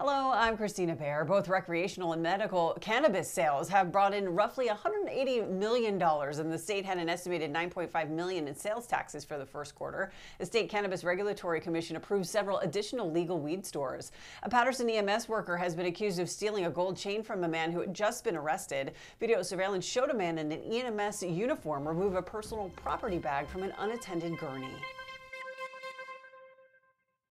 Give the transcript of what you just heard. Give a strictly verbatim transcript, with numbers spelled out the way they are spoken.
Hello, I'm Christina Bear. Both recreational and medical cannabis sales have brought in roughly one hundred eighty million dollars, and the state had an estimated nine point five million dollars in sales taxes for the first quarter. The State Cannabis Regulatory Commission approved several additional legal weed stores. A Patterson E M S worker has been accused of stealing a gold chain from a man who had just been arrested. Video surveillance showed a man in an E M S uniform remove a personal property bag from an unattended gurney.